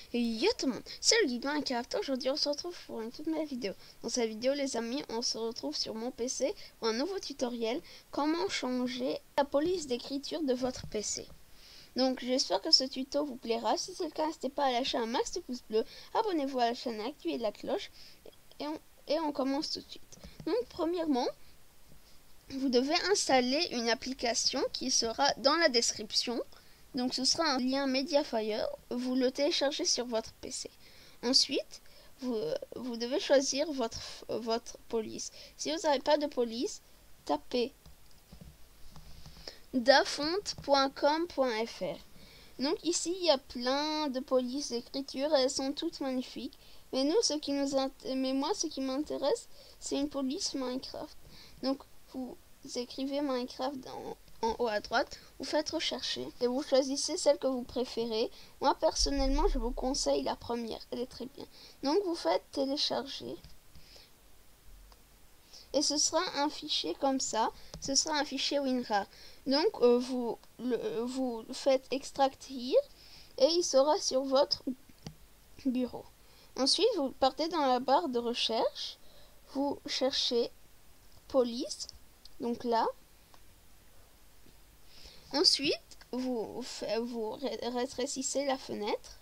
Et yo tout le monde, c'est le Guide Minecraft. Aujourd'hui on se retrouve pour une toute nouvelle vidéo. Dans cette vidéo les amis, on se retrouve sur mon PC pour un nouveau tutoriel. Comment changer la police d'écriture de votre PC. Donc j'espère que ce tuto vous plaira. Si c'est le cas, n'hésitez pas à lâcher un max de pouces bleus. Abonnez-vous à la chaîne, activez la cloche. Et on commence tout de suite. Donc premièrement, vous devez installer une application qui sera dans la description. Donc ce sera un lien Mediafire, vous le téléchargez sur votre PC. Ensuite, vous devez choisir votre police. Si vous n'avez pas de police, tapez dafont.com.fr. Donc ici, il y a plein de polices d'écriture, elles sont toutes magnifiques. Mais moi, ce qui m'intéresse, c'est une police Minecraft. Donc vous écrivez Minecraft en haut à droite, vous faites rechercher et vous choisissez celle que vous préférez. Moi personnellement je vous conseille la première, elle est très bien. Donc vous faites télécharger et ce sera un fichier comme ça, ce sera un fichier WinRAR. Donc vous le faites extracter et il sera sur votre bureau. Ensuite vous partez dans la barre de recherche, vous cherchez police, donc là. Ensuite, vous rétrécissez la fenêtre.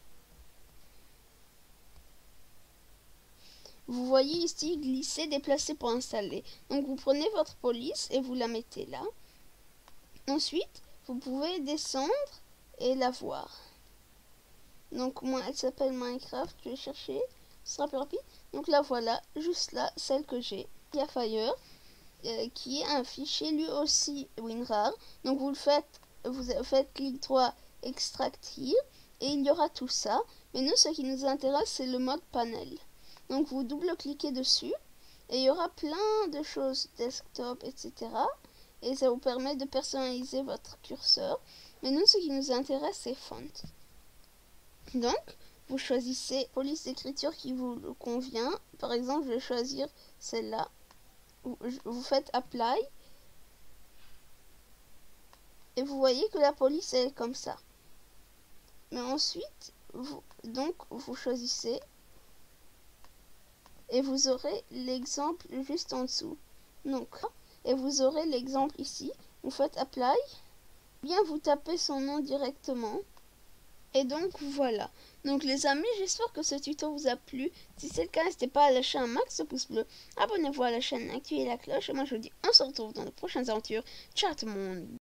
Vous voyez ici glisser, déplacer pour installer. Donc vous prenez votre police et vous la mettez là. Ensuite, vous pouvez descendre et la voir. Donc moi, elle s'appelle Minecraft. Je vais chercher. Ce sera plus rapide. Donc la voilà, juste là, celle que j'ai. Mediafire. Qui est un fichier lui aussi WinRAR. Donc vous faites clic droit, extracter et il y aura tout ça. Mais nous, ce qui nous intéresse, c'est le mode panel. Donc vous double-cliquez dessus et il y aura plein de choses, desktop, etc. Et ça vous permet de personnaliser votre curseur. Mais nous, ce qui nous intéresse, c'est font. Donc vous choisissez police d'écriture qui vous convient. Par exemple, je vais choisir celle-là. Vous faites apply et vous voyez que la police est comme ça. Mais ensuite vous choisissez et vous aurez l'exemple juste en dessous. Donc et vous aurez l'exemple ici. Vous faites apply, bien vous tapez son nom directement. Et donc voilà. Donc les amis, j'espère que ce tuto vous a plu. Si c'est le cas, n'hésitez pas à lâcher un max de pouces bleus. Abonnez-vous à la chaîne, activez la cloche. Et moi je vous dis, on se retrouve dans de prochaines aventures. Ciao tout le monde.